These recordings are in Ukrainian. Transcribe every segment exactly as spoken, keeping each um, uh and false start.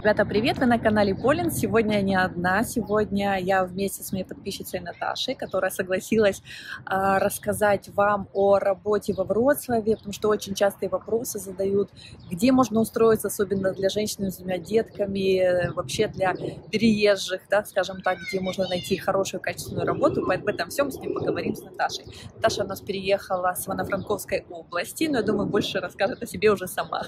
Ребята, привет! Вы на канале Полин. Сегодня я не одна. Сегодня я вместе с моей подписчицей Наташей, которая согласилась а, рассказать вам о работе во Вроцлаве, потому что очень частые вопросы задают, где можно устроиться, особенно для женщин с двумя детками, вообще для переезжих, да, скажем так, где можно найти хорошую, качественную работу. Об этом всем с ним поговорим с Наташей. Наташа у нас переехала с Івано-Франківської области, но я думаю, больше расскажет о себе уже сама.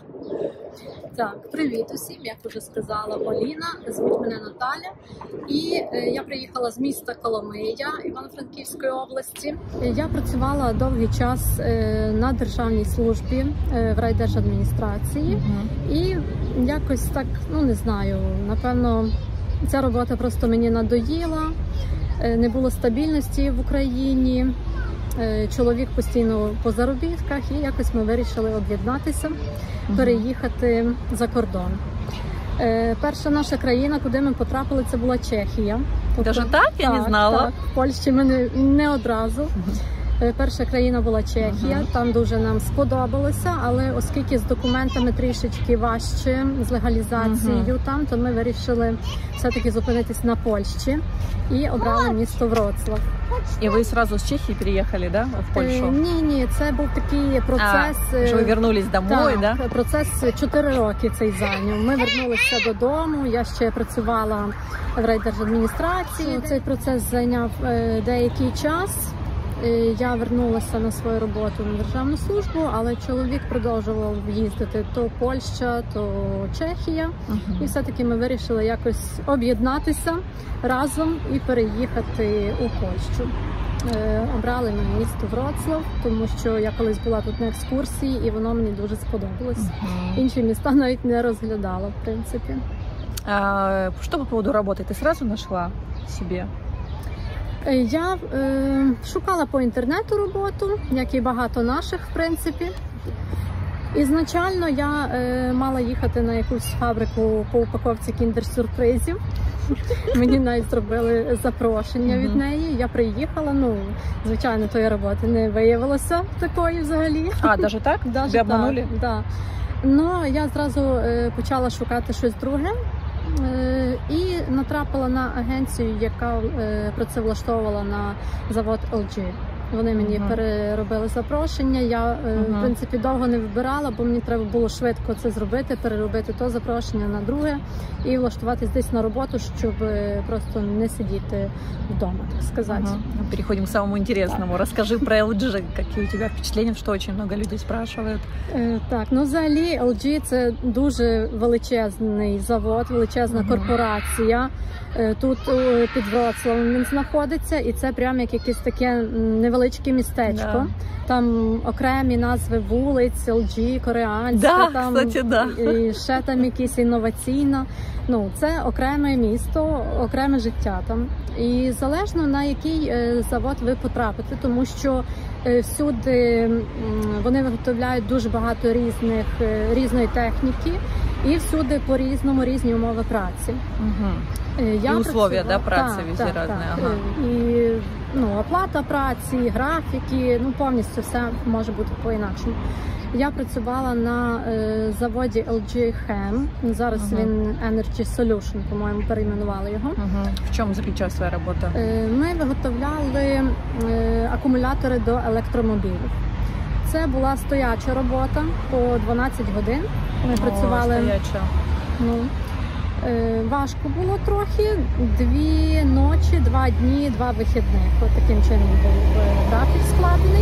Так, привіт усім, як вже сказала Поліна, звуть мене Наталя, і е, я приїхала з міста Коломия Івано-Франківської області. Я працювала довгий час е, на державній службі е, в райдержадміністрації, uh-huh. і якось так, ну не знаю, напевно, ця робота просто мені надоїла, е, не було стабільності в Україні. Чоловік постійно по заробітках, і якось ми вирішили об'єднатися, переїхати за кордон. Перша наша країна, куди ми потрапили, це була Чехія. Даже так? Я не знала. Так, в Польщі ми не, не одразу. Перша країна була Чехія, uh-huh. там дуже нам сподобалося, але оскільки з документами трішечки важче, з легалізацією uh-huh. там, то ми вирішили все-таки зупинитись на Польщі і обрали місто Вроцлав. І ви одразу з Чехії переїхали, да, в Польщу? Е, ні, ні, це був такий процес. А, що ви повернулись домой, так, да? Процес чотири роки цей зайняв. Ми вернулися додому, я ще працювала в райдержадміністрації. Цей процес зайняв е, деякий час. Я вернулася на свою роботу на державну службу, але чоловік продовжував їздити то Польща, то Чехія. Uh-huh. І все-таки ми вирішили якось об'єднатися разом і переїхати у Польщу. Е, обрали ми місто Вроцлав, тому що я колись була тут на екскурсії і воно мені дуже сподобалось. Uh-huh. Інші міста навіть не розглядала, в принципі. А, що по поводу роботи? Ти одразу знайшла собі? Я е, шукала по інтернету роботу, як і багато наших, в принципі. Ізначально я е, мала їхати на якусь фабрику по упаковці кіндер-сюрпризів. Мені навіть зробили запрошення від неї. Я приїхала, ну, звичайно, тої роботи не виявилося такої взагалі. А, навіть так? Даже Тебе обманули? Так, да. Ну, я зразу е, почала шукати щось друге. І натрапила на агенцію, яка працевлаштовувала на завод ел джі. Вони мені uh-huh. переробили запрошення, я uh-huh. в принципі довго не вибирала, бо мені треба було швидко це зробити, переробити то запрошення на друге і влаштуватись десь на роботу, щоб просто не сидіти вдома, так сказати. Uh-huh. Переходим к самому интересному. Так. Расскажи про ел джі, які у тебе впечатлення, що дуже багато людей спрашивають. Так, ну взагалі ел джі це дуже величезний завод, величезна uh-huh. корпорація. Тут під Вроцлавом він знаходиться, і це прямо як якесь таке невеличке містечко. Да. Там окремі назви вулиць, ел джі, Кореанська, да, там, кстати, да. і ще там якісь інноваційна. Ну, це окреме місто, окреме життя там. І залежно на який завод ви потрапите, тому що всюди вони виготовляють дуже багато різних, різної техніки, і всюди по-різному різні умови праці. Угу. Я і условия, да, праці везде різні. Ага. І ну, оплата праці, графіки, ну повністю все може бути по-інакшому. Я працювала на е, заводі ел джі Chem, зараз ага. він Energy Solution, по-моєму, перейменували його. Ага. В чому заключалася твоя робота? Е, ми виготовляли е, акумулятори до електромобілів. Це була стояча робота по дванадцять годин. Ми О, працювали. Стояча. Ну, е, важко було трохи. Дві ночі, два дні, два вихідних. От таким чином був графік складений.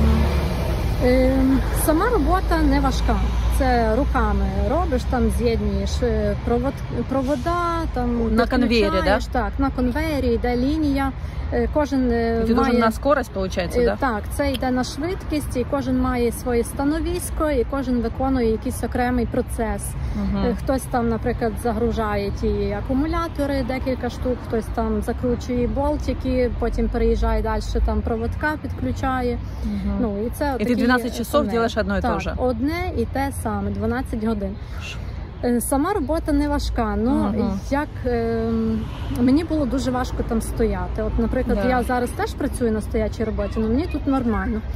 Е, сама робота не важка. Це руками робиш, там з'єднуєш провод, провода, там на конвейері, да? Так, на конвейері йде лінія. Кожен Це має... на скорость, виходить, да? Так, це йде на швидкість, і кожен має своє становисько, і кожен виконує якийсь окремий процес. Угу. Хтось там, наприклад, загружає ті акумулятори, декілька штук, хтось там закручує болтики, потім переїжджає далі, там проводка підключає. Угу. Ну, і це і ти дванадцять часов робиш одно і те ж? Так, одне і те саме, дванадцять годин. Сама робота не важка, але ага. як е, мені було дуже важко там стояти. От, наприклад, да. я зараз теж працюю на стоячій роботі, але мені тут нормально.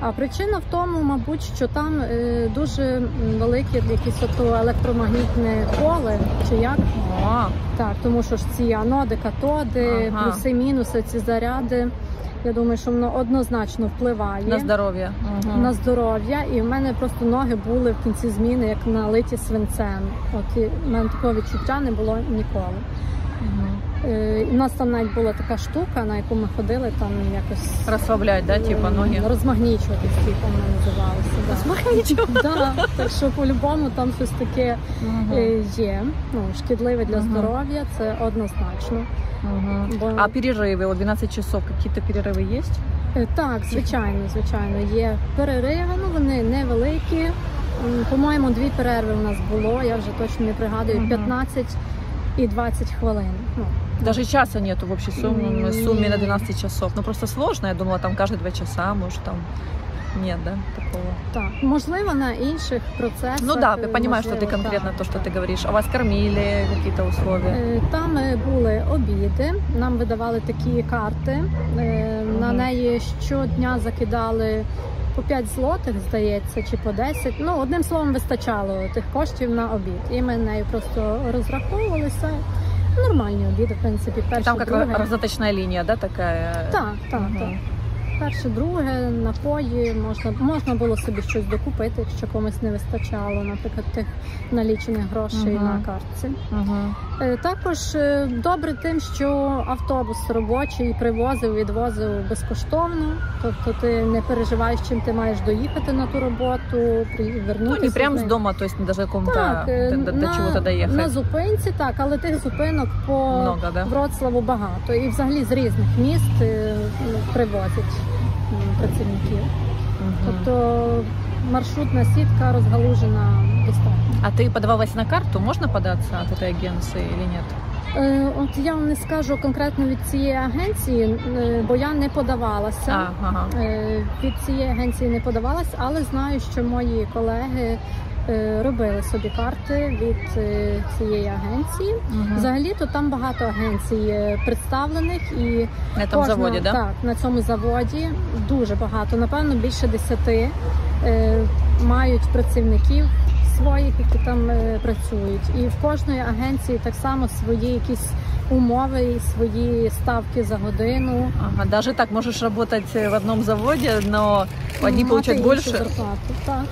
А причина в тому, мабуть, що там е, дуже велике якесь ото електромагнітне поле, чи як? А, Так, тому що ж ці аноди, катоди, Ага. плюси, мінуси, ці заряди, я думаю, що воно однозначно впливає на здоров'я. Угу. на здоров'я. І в мене просто ноги були в кінці зміни як налиті свинцем. От і в мене такого відчуття не було ніколи. Угу. Е, У нас там навіть була така штука, на яку ми ходили, там якось Розслаблять, да, типа ноги? розмагнічуватись, типу, воно називалося. Да. Розмагнічувати? Да, так що по-любому там щось таке Угу. е, є. Ну, шкідливе для Мгм. здоров'я, це однозначно. Угу. Бо- А перерывы, вот двенадцать часов, какие-то перерывы есть? Е, Так, звичайно, звичайно, є перериви, ну вони невеликі. М, По-моєму, дві перерви у нас було, я вже точно не пригадую, Мгм. п'ятнадцять і двадцять хвилин. Ну, Даже часа нету в общей сумме, М, сумме на не. двенадцать часов. Ну просто сложно, я думала, там каждые два часа, может там нет, да, такого. так, можливо, на інших процесах. Ну да, я е, понимаю, что ты можливо, конкретно так, то, что так. ты говоришь. А вас кормили, какие-то условия? Е, Там е, були обіди, нам видавали такі карти. Е, На Мгм. неї щодня закидали по п'ять злотих, здається, чи по десять. Ну, одним словом, вистачало тих коштів на обід. І ми нею просто розраховувалися. Нормальні обіди, в принципі, перше, Там как друге. раздаточная линия, да, такая? Так, так, Мгм. так. Перше, друге, напої, можна, можна було собі щось докупити, якщо комусь не вистачало, наприклад, тих налічених грошей Мгм. на картці. Мгм. Е, Також е, добре тим, що автобус робочий привозив, відвозив безкоштовно. Тобто ти не переживаєш, чим ти маєш доїхати на ту роботу, при- вернутися. Ну, не прям з с неї. дома, то есть даже каком-то, Так, е, до, до- до на, чего-то доехать. на зупинці, так, але тих зупинок по Много, да? Вроцлаву багато. І взагалі з різних міст е, ну, привозять м, працівників. Мгм. Тобто маршрутна сітка розгалужена достатньо. А ты подавалась на карту? Можно податься от этой агенции или нет? Е, От я вам не скажу конкретно від цієї агенції, е, бо я не подавалася. А, ага. Е, Від цієї агенції не подавалась, але знаю, що мої колеги е, робили собі карти від е, цієї агенції. Мгм. Взагалі-то там багато агенцій е, представлених і На этом кожна- заводе, да? Так, на цьому заводі дуже багато, напевно, більше десяти е, мають працівників своїх, які там е, працюють. І в кожної агенції так само свої якісь умови і свої ставки за годину. Ага, даже так можешь работать в одном заводе, но одни Мати получают іншу больше. зарплату. Так.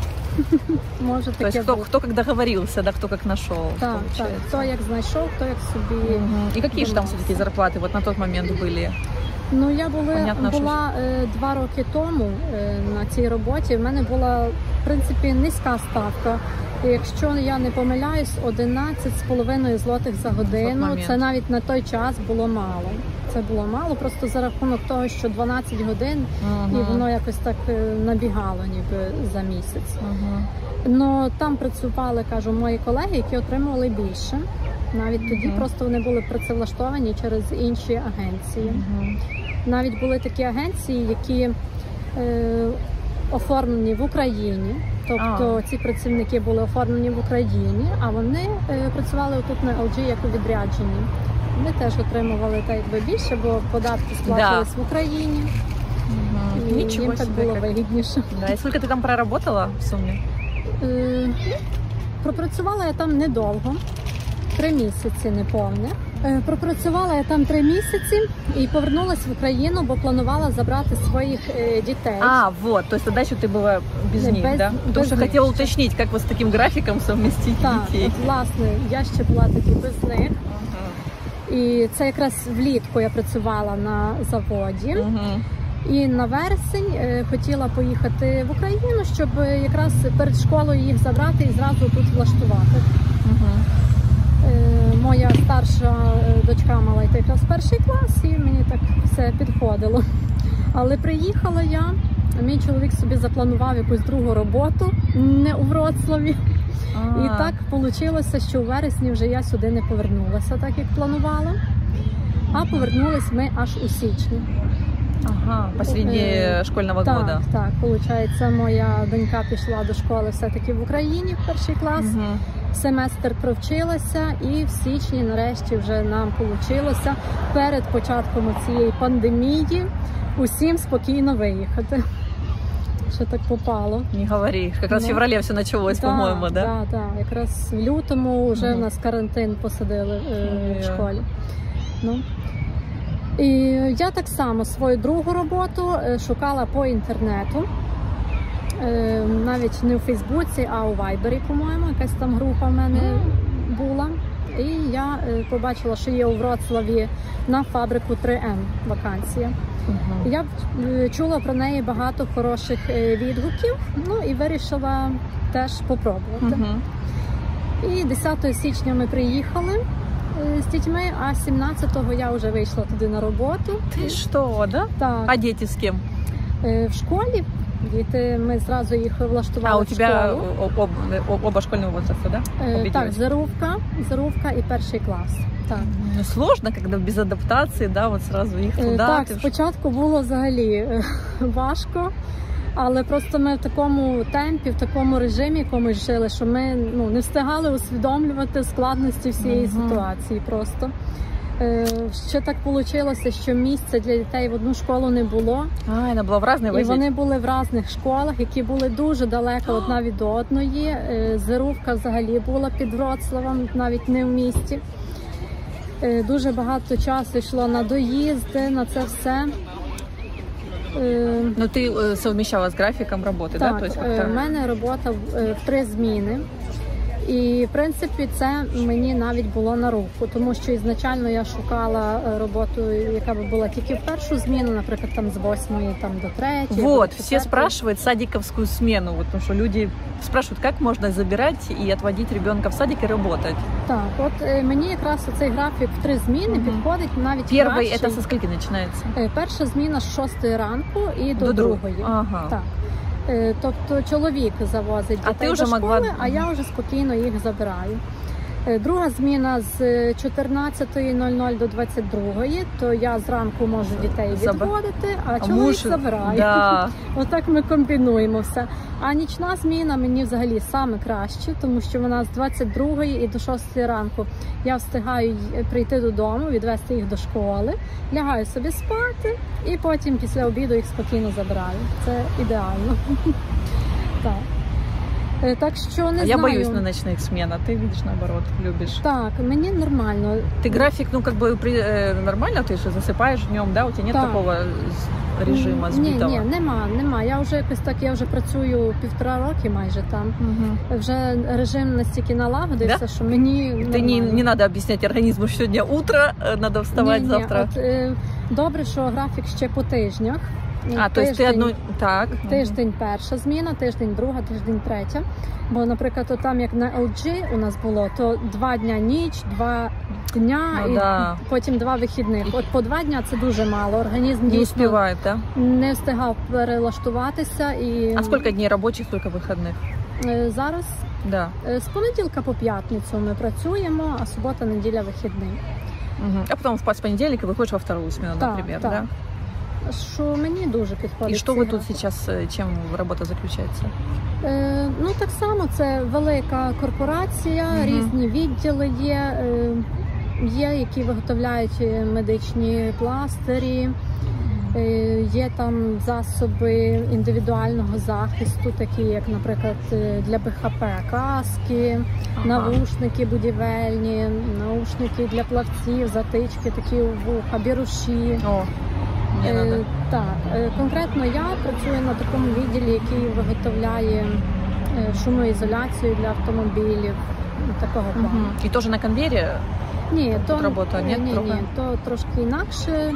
Може То таке есть кто, бути. кто как договорился, да, кто как нашел. Так, так. получается. Хто як знайшов, хто як собі. Мгм. И какие же там домовився. все-таки зарплаты вот на тот момент были? Ну, я були, Понятно, що була е, два роки тому е, на цій роботі. В мене була, в принципі, низька ставка. І якщо я не помиляюсь, одинадцять з половиною злотих за годину. момент. Це навіть на той час було мало. Це було мало, просто за рахунок того, що дванадцять годин, і Мгм. воно якось так е, набігало ніби за місяць. Мгм. Ну там працювали, кажу, мої колеги, які отримували більше. Навіть тоді Мгм. просто вони були працевлаштовані через інші агенції. Мгм. Навіть були такі агенції, які е, оформлені в Україні. Тобто А. ці працівники були оформлені в Україні, а вони е, працювали тут на ел джі як у відрядженні. Вони теж отримували так якби більше, бо податки сплачувались в Україні. Мгм. І Ничего їм так себе. було как- вигідніше. Да, и сколько ты там проработала в сумме? Е, Пропрацювала я там недовго, три місяці неповне. Е, Пропрацювала я там три місяці і повернулася в Україну, бо планувала забрати своїх е, дітей. А, вот, то есть тогда еще ты была без Не, них, без- да? Потому без что них хотела еще. уточнить, как вот с таким графиком совместить Так, детей. от, власне, я ще була тоді без них. Ага. І це якраз влітку я працювала на заводі. Мгм. І на вересень е, хотіла поїхати в Україну, щоб е, якраз перед школою їх забрати і зразу тут влаштувати. Мгм. Е, Моя старша е, дочка мала йти якраз в перший клас, і мені так все підходило. Але приїхала я, а мій чоловік собі запланував якусь другу роботу не у Вроцлаві. А. І так вийшло, що у вересні вже я сюди не повернулася, так як планувала. А повернулись ми аж у січні. Ага, посреди Е, школьного так, года. Так, виходить, моя донька пішла до школи все-таки в Україні в перший клас. Мгм. Семестр провчилася, і в січні нарешті вже нам вийшло перед початком цієї пандемії усім спокійно виїхати. що так попало. Не говори, как раз Ну, в феврале все началось, Да, по-моему, да? Да, да. Якраз в лютому вже Мгм. в нас карантин посадили е, в Ой-ой. школі. Ну. І я так само свою другу роботу е, шукала по інтернету. Е, навіть не у Фейсбуці, а у Вайбері, по-моєму, якась там група в мене була. І я е, побачила, що є у Вроцлаві на фабрику три ем вакансія. Мгм. Я е, чула про неї багато хороших е, відгуків, ну і вирішила теж попробувати. Мгм. І десятого січня ми приїхали е, з дітьми, а сімнадцятого я вже вийшла туди на роботу. Ты что, да? Так, А дети с кем? е, в школі діти, ми зразу їх влаштували А, у в тебя школу. об- об- оба школьного возраста, да? Е, Обе так, девочки? Зарувка, Зарувка і перший клас. Так. Ну, сложно, когда без адаптации, да, вот сразу их Е, туда. Так, ты ж- спочатку було взагалі е, важко, але просто ми в такому темпі, в такому режимі якомусь жили, що ми ну, не встигали усвідомлювати складності всієї Мгм. ситуації просто. Е, Ще так вийшло, що місця для дітей в одну школу не було. А, она была в разные І возить? вони були в різних школах, які були дуже далеко одна від одної. Е, Зарувка взагалі була під Вроцлавом, навіть не в місті. Е, Дуже багато часу йшло на доїзди, на це все. Е, Ну, ты э, совмещала с графиком работы, да? Так, То есть е, как-то... в мене робота в е, в три зміни. І, в принципі, це мені навіть було на руку, тому що ізначально я шукала е, роботу, яка б була тільки в першу зміну, наприклад, там з восьмої там, до третьої. або Вот, до все четвертої. спрашивают садиковскую смену, вот, потому что люди спрашивают, как можно забирать и отводить ребенка в садик и работать. Так, от е, мені якраз цей графік в три зміни Мгм. підходить навіть Первый кращий. это со скольки начинается? Е, Перша зміна з шостої ранку і до, До друг- другої. Ага. Так. Е, Тобто чоловік завозить А дітей ти вже до могла- школи, а я вже спокійно їх забираю. Е, Друга зміна з чотирнадцятої нуль нуль до двадцять другої, то я зранку можу дітей Заб- відводити, а А чоловік муж- забирає. Да. Отак ми комбінуємо все. А нічна зміна мені взагалі саме краще, тому що вона з двадцять другої і до шостої ранку. Я встигаю й- прийти додому, відвести їх до школи, лягаю собі спати і потім після обіду їх спокійно забираю. Це ідеально. Так. Е, Так що не А знаю. я боюсь на ночных смен, а ты видишь, наоборот, любишь. Так, мені нормально. Ты график, ну, как бы при- э, нормально, ты же засыпаешь днем, да? У тебя нет Так. такого с- режима Ні, сбитого? ні, нема, нема. Я вже якось так, я вже працюю півтора роки майже там. Мгм. Вже режим настільки налагодився, Да? що мені Ты не, нормально. не надо объяснять организму, что сегодня утро, э, надо вставать Ні, ні, завтра. От, е, добре, що графік ще по тижнях. А, то есть ты Тиждень- одну... Так. Тиждень перша зміна, тиждень друга, тиждень третя. Бо, наприклад, от там як на ел джі у нас було, то два дня ніч, два дня Ну і да. потім два вихідних. От по два дня це дуже мало. Організм Не дійсно успевает, да? не встигав перелаштуватися. І А сколько дней рабочих, сколько выходных? е, зараз Да. е, з понеділка по п'ятницю ми працюємо, а субота, неділя вихідний. Мгм. А потом в- с понедельника выходишь во вторую смену, Так, например, так. да? Що мені дуже підходить. И что цей вы тут графік. сейчас, э, чем работа заключается? Е, ну так само це велика корпорація, Мгм. різні відділи є, е, є, які виготовляють е, медичні пластирі, е, є там засоби індивідуального захисту, такі як, наприклад, е, для бе ха пе каски, Ага. навушники будівельні, наушники для плавців, затички, такі у вуха, біруші. О, мне Е, надо. Так, е, конкретно я працюю на такому відділі, який виготовляє е, шумоізоляцію для автомобілів, ну, такого плану. Мгм. И тоже на конвейере? Ні, Тут то робота, ні, ні, ні, трохи? ні, то трошки інакше.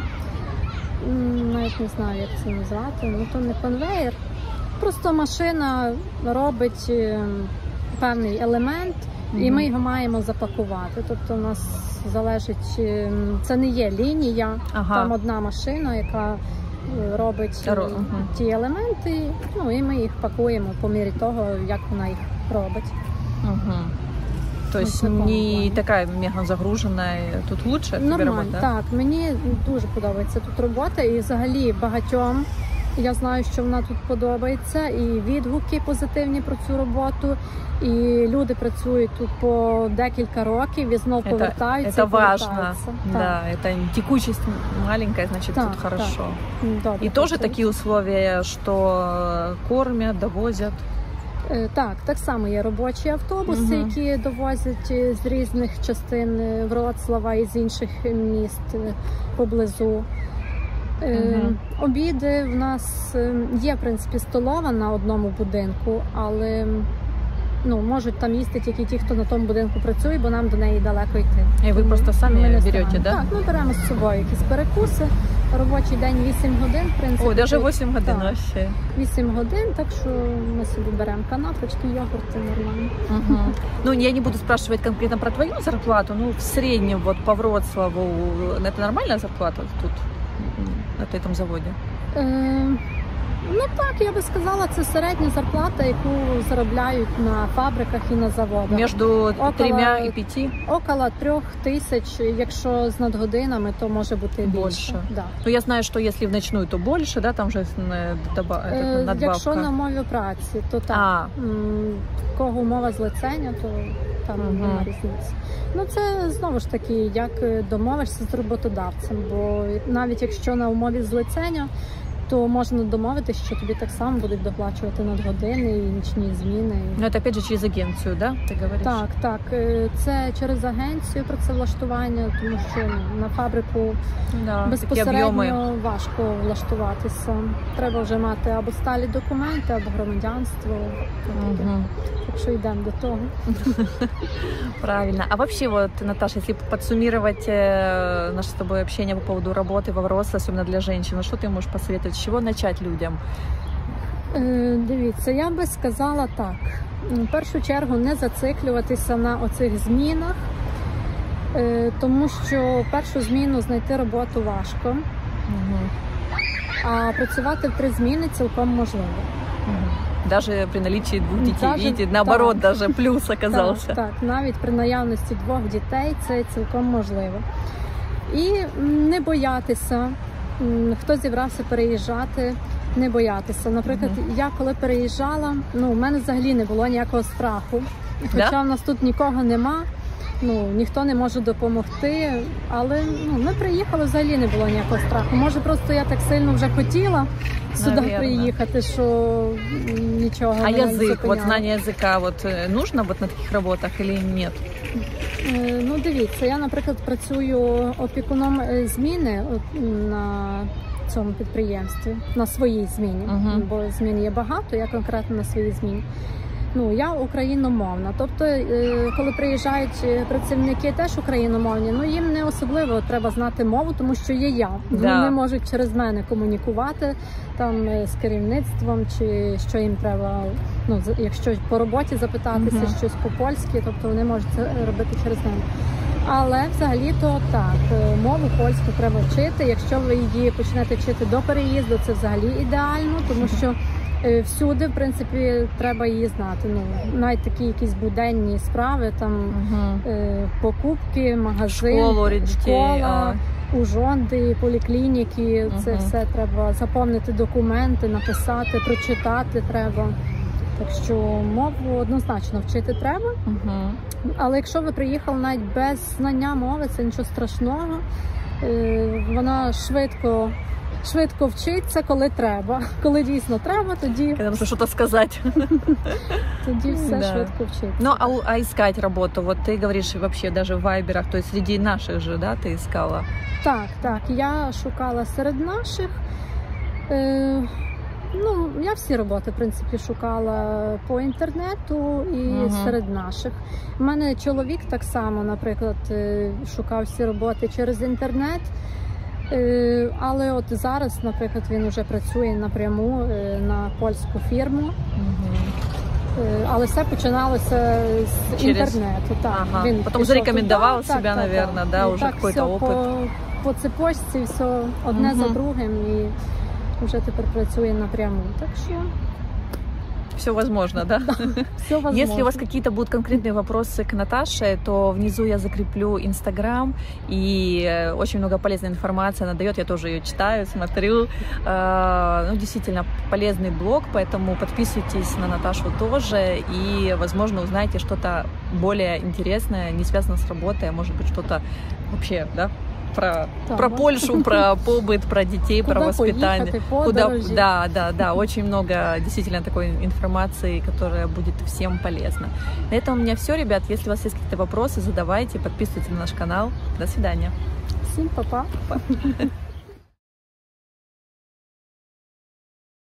М, Навіть не знаю, як це назвати. Ну то не конвейер. Просто машина робить е, певний елемент, і Мгм. ми його маємо запакувати. Тобто у нас залежить, е, це не є лінія, Ага. там одна машина, яка е, робить е, Ро- мгм. ті елементи, ну і ми їх пакуємо по мірі того, як вона їх робить. Мгм. То Вот есть в таком не плане. такая мега загруженная, тут лучше тебе Нормально, работа? так. Мені дуже подобається тут робота, і взагалі багатьом Я знаю, що вона тут подобається, і відгуки позитивні про цю роботу, і люди працюють тут по декілька років і знов повертаються. Це важливо. Да, это текучесть маленькая, значит, так, тут хорошо. Добре, и тоже такие условия, что кормят, довозят? Так, так само є робочі автобуси, угу. які довозять з різних частин Вроцлава і з інших міст поблизу. Угу. Обіди в нас є, в принципі, столова на одному будинку, але ну, можуть там їсти тільки ті, хто на тому будинку працює, бо нам до неї далеко йти. І ви просто самі берете, да? Так, ми беремо з собою якісь перекуси. Робочий день вісім годин, в принципі. Ой, навіть вісім годин вообще. вісім годин, так що ми собі беремо канапочки, йогурти, нормально. Угу. Ну, я не буду спрашивать конкретно про твою зарплату, ну, в среднем вот по Вроцлаву, это нормальная зарплата тут, на этом заводе? Е Ну так, я би сказала, це середня зарплата, яку заробляють на фабриках і на заводах. Між трьома і п'яти? Около трьох тисяч, якщо з надгодинами, то може бути більше. Більше. Да. Ну я знаю, що якщо в ночну, то більше, да, там вже надбавка. Якщо на мові праці, то так. А. Кого умова злицення, то там угу. нема різниці. Ну це знову ж таки, як домовишся з роботодавцем, бо навіть якщо на умові злицення, то можна домовитися, що тобі так само будуть доплачувати надгодини і нічні зміни. Ну, це, опять же, через агенцію, да? Ти говориш? Так, так. Це через агенцію працевлаштування, тому що ну, на фабрику да, безпосередньо важко влаштуватися. Треба вже мати або сталі документи, або громадянство. Угу. Так що йдемо до того. Правильно. А вообще, вот, Наташа, если подсуммировать наше с тобой общение по поводу работы во Вроцлаве, особенно для женщин, что ты можешь посоветовать? С чего начать людям? Дивіться, я би сказала так. В першу чергу не зациклюватися на оцих змінах, тому що першу зміну знайти роботу важко, угу. а працювати в три зміни цілком можливо. Угу. Даже при наличии двох дітей, даже, видите, наоборот, так, даже плюс оказався. Так, так, навіть при наявності двох дітей це цілком можливо. І не боятися, хто зібрався переїжджати, не боятися. Наприклад, mm-hmm. я коли переїжджала, ну, у мене взагалі не було ніякого страху. Хоча да? в нас тут нікого нема, ну, ніхто не може допомогти, але ну, ми приїхали, взагалі не було ніякого страху. Може, просто я так сильно вже хотіла сюди Наверно. приїхати, що нічого а не язик, зупиняло. Вот знание языка, вот нужно вот на таких работах или нет? Ну, дивіться, я, наприклад, працюю опікуном зміни на цьому підприємстві, на своїй зміні, uh-huh. бо змін є багато, я конкретно на своїй зміні. Ну, я україномовна, тобто, коли приїжджають працівники теж україномовні, ну, їм не особливо треба знати мову, тому що є я. Да. Вони можуть через мене комунікувати там з керівництвом, чи що їм треба, ну, якщо по роботі запитатися uh-huh. щось по-польськи, тобто вони можуть це робити через мене. Але взагалі-то так, мову польську треба вчити. Якщо ви її почнете вчити до переїзду, це взагалі ідеально, тому що всюди, в принципі, треба її знати. Ну, навіть такі якісь буденні справи, там угу. е, покупки, магазин, Школу, школа, ужонди, поліклініки. Угу. Це все треба заповнити документи, написати, прочитати треба. Так що мову однозначно вчити треба. Угу. Але якщо ви приїхали навіть без знання мови, це нічого страшного. Е, вона швидко Швидко вчиться, коли треба. Коли дійсно треба, тоді... Когда нужно что-то сказать. Тоді все да. швидко вчиться. Ну, а, а искать работу? Вот ты говоришь вообще даже в вайберах, то есть среди наших же, да, ты искала? Так, так. Я шукала серед наших. Е, ну, я всі роботи, в принципі, шукала по інтернету і угу. серед наших. У мене чоловік так само, наприклад, шукав всі роботи через інтернет. Але от зараз, наприклад, він вже працює напряму на польську фірму. Угу. Але все починалося з Через... інтернету. Так. Ага. Він Потім зарекомендував туди, себе, так, наверное, так, да, і уже якийсь опит. По, по цепочці все одне угу. за другим і вже тепер працює напряму. Так що... все возможно, да? Все возможно. Если у вас какие-то будут конкретные вопросы к Наташе, то внизу я закреплю Инстаграм, и очень много полезной информации она дает, я тоже ее читаю, смотрю. Ну, действительно, полезный блог, поэтому подписывайтесь на Наташу тоже, и, возможно, узнаете что-то более интересное, не связанное с работой, а может быть, что-то вообще, да, про, да, про Польшу, про побыт, про детей, куда про воспитание. Поехать, куда, да, да, да, очень много действительно такой информации, которая будет всем полезна. На этом у меня все, ребят. Если у вас есть какие-то вопросы, задавайте, подписывайтесь на наш канал. До свидания. Всем па-па.